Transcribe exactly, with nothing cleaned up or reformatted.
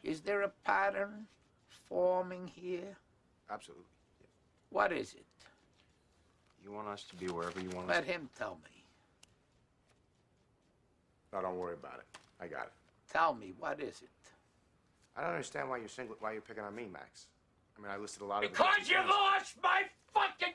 Is there a pattern forming here? Absolutely. Yeah. What is it? You want us to be wherever you want us Let to. him tell me. No, don't worry about it. I got it. Tell me, what is it? I don't understand why you're single, why you're picking on me, Max. I mean, I listed a lot of. Because you lost my fucking